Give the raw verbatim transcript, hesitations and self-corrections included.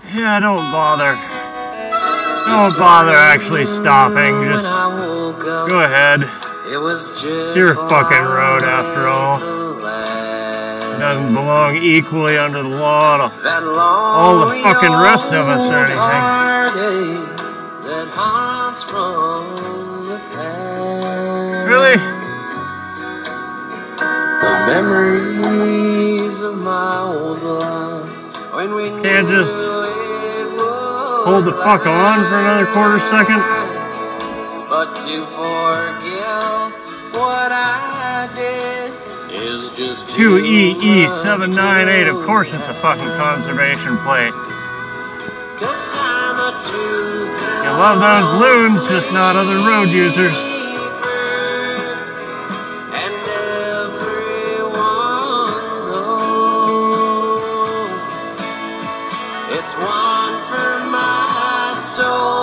Yeah, don't bother. Don't bother actually stopping. Just go ahead. It's your fucking road after all. It doesn't belong equally under the law to all the fucking rest of us or anything. Really? The memories of my old life. When we can't just hold the fuck on for another quarter second. But to forgive what I did is just two E E seven nine eight. Of course, it's a fucking conservation plate. You love those loons, just not other road users. It's one for my soul.